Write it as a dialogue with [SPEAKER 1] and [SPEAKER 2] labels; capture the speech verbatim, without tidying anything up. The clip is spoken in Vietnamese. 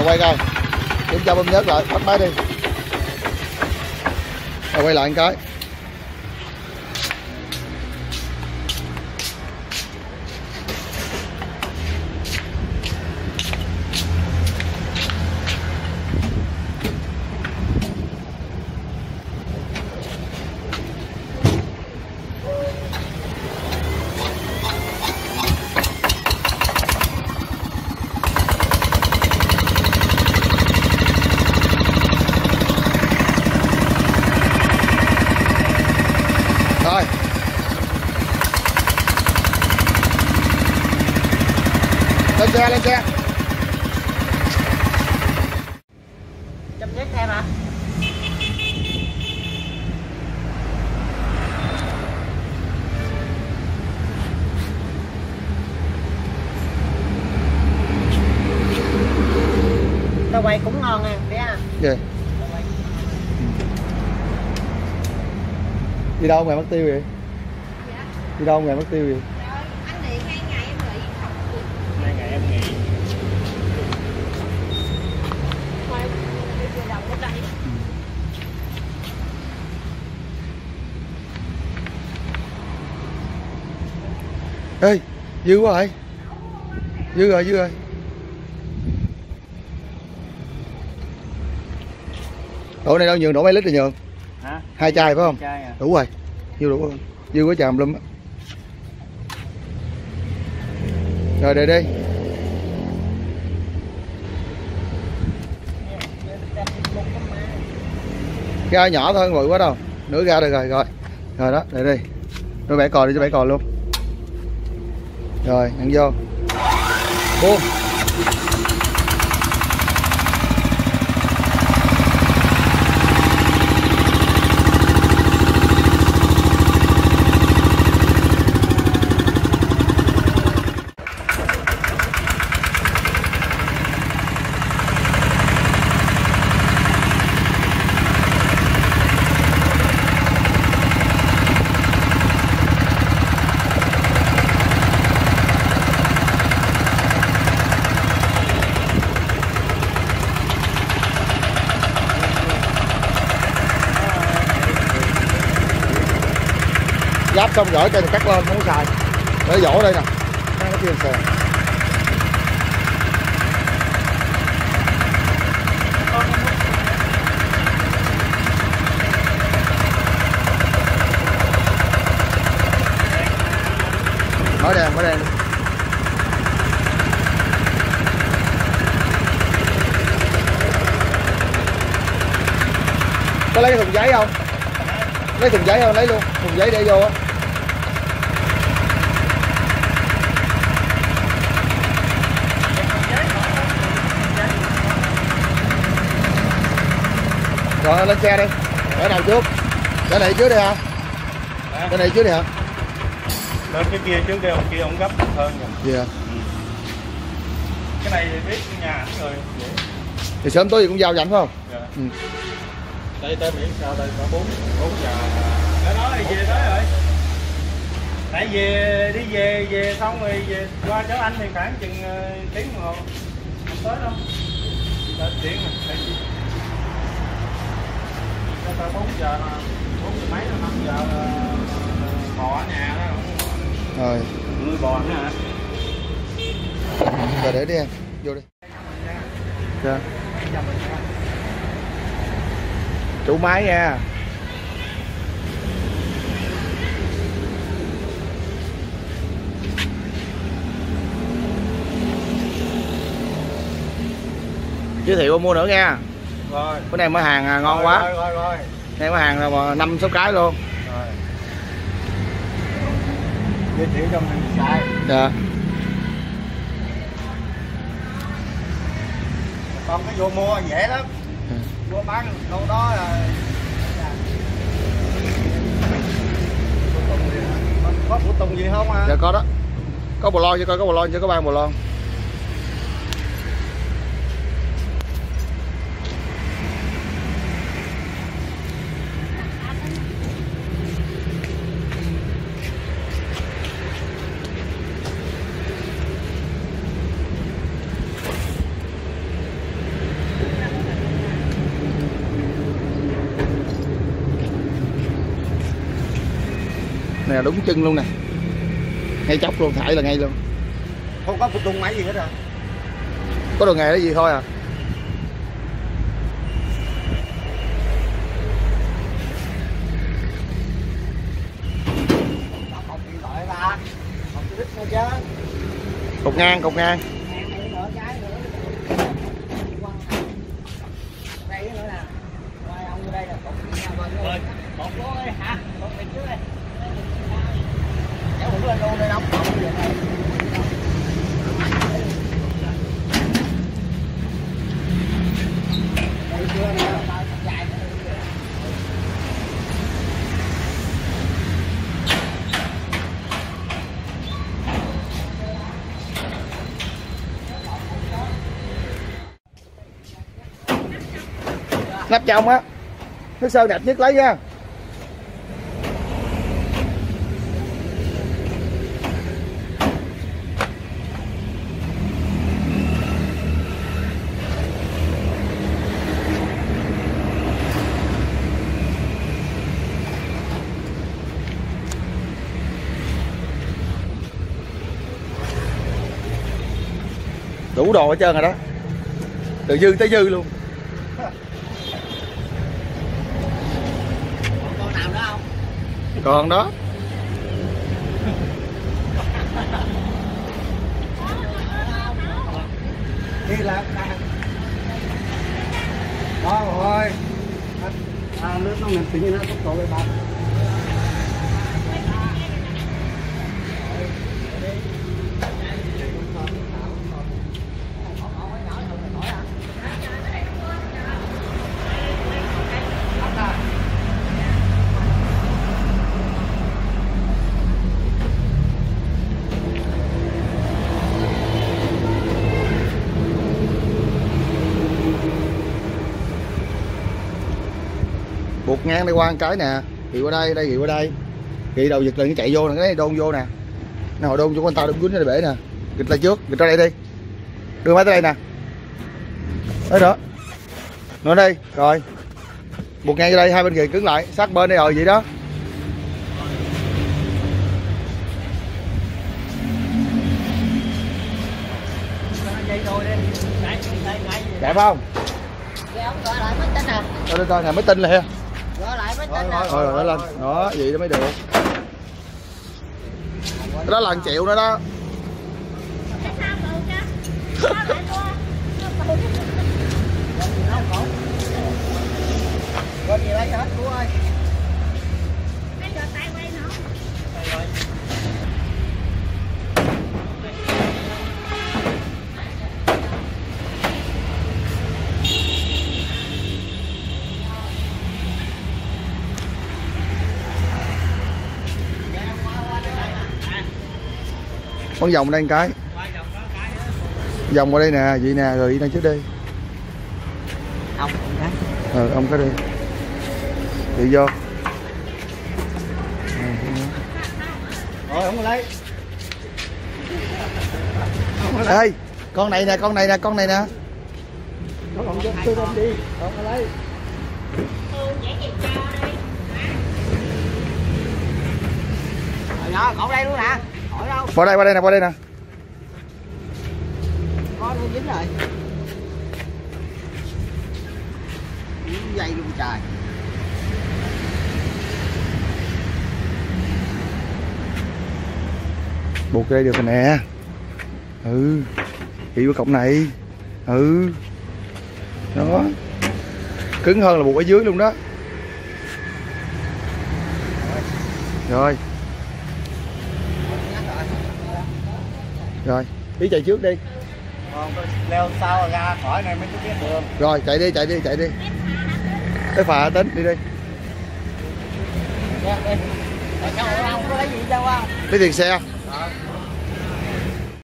[SPEAKER 1] quay coi, kiểm tra bơm nhớt lại, tắt máy đi. Rồi quay lại một cái. Rồi. Lên xe, lên xe.
[SPEAKER 2] Chấm dứt em hả? Tao quay cũng ngon nha, biết à?
[SPEAKER 1] Gì? Đi đâu mày mất tiêu vậy?
[SPEAKER 3] Dạ.
[SPEAKER 1] Đi đâu mày mất tiêu vậy?
[SPEAKER 3] Rồi, anh điện hai ngày em nghỉ học.
[SPEAKER 2] Hai ngày em nghỉ.
[SPEAKER 3] Thôi, đi vừa đầu ở đây.
[SPEAKER 1] Ê, dư quá rồi. Dư rồi, dư rồi. Đổ này đâu nhường, đổ mấy lít rồi nhường?
[SPEAKER 2] Hả?
[SPEAKER 1] Hai chai phải không?
[SPEAKER 2] Chai à.
[SPEAKER 1] Đủ rồi. Dư đủ không? Dư quá chàm lum. Rồi đây đi. Ga nhỏ thôi, bự quá đâu. Nửa ga được rồi, rồi. Rồi đó, đây đi. Rồi bẻ cò đi cho bẻ cò luôn. Rồi, nhận vô. Buông. Giáp xong gỡ cho cắt lên, không có xài. Để vỗ đây nè, nó chưa sờ. Mở đèn, mở đèn. Có lấy cái thùng giấy không? Lấy thùng giấy không? Lấy luôn, thùng giấy để vô á. Rồi lên xe đi. Để nào trước? Để này trước đi hả?
[SPEAKER 2] Hả?
[SPEAKER 1] Để này trước đi hả?
[SPEAKER 2] Lên cái kia trước đây, ông kia ông gấp hơn rồi.
[SPEAKER 1] Gì à?
[SPEAKER 2] Ừ. Cái này thì biết nhà ảnh rồi. Vậy.
[SPEAKER 1] Thì sớm tối gì cũng giao cho ảnh phải không?
[SPEAKER 2] Dạ.
[SPEAKER 1] Ừ.
[SPEAKER 2] Đây tới biển sao đây có bốn bốn giờ. Để nói thì về tới rồi. Tại về đi về về xong rồi về qua chỗ anh thì khoảng chừng uh, tiếng đồng hồ. Không tới đâu. Tới tiếng rồi. Đây. Tới bốn giờ là bốn giờ mấy là năm giờ là bò ở nhà đó.
[SPEAKER 1] Rồi.
[SPEAKER 2] Nuôi bò nữa hả?
[SPEAKER 1] Rồi để đi em. Vô đi. Dạ. Chủ máy nha. Giới thiệu mua nữa nha.
[SPEAKER 2] Rồi.
[SPEAKER 1] Bữa nay mở hàng à, ngon
[SPEAKER 2] rồi,
[SPEAKER 1] quá.
[SPEAKER 2] Rồi rồi rồi.
[SPEAKER 1] Nay mở hàng là năm sáu cái luôn.
[SPEAKER 2] Rồi. Giới thiệu cho mình xài.
[SPEAKER 1] Dạ.
[SPEAKER 2] Còn cái vô mua dễ lắm.
[SPEAKER 1] Ừ.
[SPEAKER 2] Vô bán đâu đó là có phụ tùng gì không à?
[SPEAKER 1] Dạ có đó. Có bò lon chứ, coi có bò lon chứ, có ba bò lon. nè, đúng chân luôn nè, ngay chóc luôn, thải là ngay luôn,
[SPEAKER 2] không có phụ tùng máy gì hết rồi.
[SPEAKER 1] có đồ nghề cái gì thôi à. Cột ngang, cột ngang. Nắp trong á, nước sơn đẹp nhất lấy nha. Đủ đồ hết trơn rồi đó, từ dư tới dư luôn.
[SPEAKER 2] Còn nào nữa không?
[SPEAKER 1] Còn đó.
[SPEAKER 2] Đi là đó rồi. À, nước nó ngập thì như nó tốc độ cái ba.
[SPEAKER 1] Buộc ngang đây qua một cái nè, ghi qua đây, đây ghi qua đây, ghi đầu giật lên cái chạy vô nè, cái này đôn vô nè, nào đôn cho con tao đừng quýnh nó bể nè, gịch ra trước, gịch ra đây đi, đưa máy tới đây nè, đấy đó, nó đây, rồi, buộc ngang vô đây, hai bên ghi cứng lại, sát bên đây rồi vậy đó. Đẹp không?
[SPEAKER 3] Gọi lại mới tin à.
[SPEAKER 1] Coi coi nè, mới tin là ha.
[SPEAKER 3] Gọi lại mới tin à.
[SPEAKER 1] Rồi rồi nó lên. Đó, vậy đó mới được. Cái đó là một triệu nữa đó.
[SPEAKER 2] Có gì lấy hết chú ơi.
[SPEAKER 3] Anh giọt tay quay nữa.
[SPEAKER 1] Con vòng đây một cái, vòng qua đây nè, vậy nè, rồi đi đang trước đi.
[SPEAKER 2] Ông cái.
[SPEAKER 1] Ừ, ông cái đi, đi vô.
[SPEAKER 2] Rồi không có lấy.
[SPEAKER 1] Ê, con này nè, con này nè, con này nè.
[SPEAKER 2] Nó không cho tôi đem đi, không có lấy.
[SPEAKER 3] Ừ, vậy thì cho đi.
[SPEAKER 2] Rồi đó, cậu đây luôn nè. Hỏi đâu?
[SPEAKER 1] Qua đây, qua đây nè, qua đây nè.
[SPEAKER 2] Có nó dính rồi. Dây luôn trời.
[SPEAKER 1] Buộc đây được rồi nè. Ừ, đi với cọng này. Ừ, đó, cứng hơn là buộc ở dưới luôn đó. Rồi rồi, đi chạy trước đi.
[SPEAKER 2] Còn leo sau ra khỏi này mới biết đường.
[SPEAKER 1] Rồi chạy đi, chạy đi, chạy đi. Cái phà tính đi đi.
[SPEAKER 2] Đi. Tại sao ông có lấy gì đâu không?
[SPEAKER 1] Lấy tiền xe.
[SPEAKER 2] Ờ.